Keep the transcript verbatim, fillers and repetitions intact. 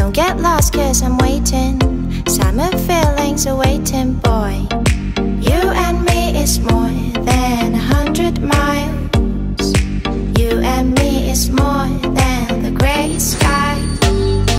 Don't get lost cause I'm waiting. Summer feelings are waiting, boy. You and me is more than a hundred miles. You and me is more than the gray sky.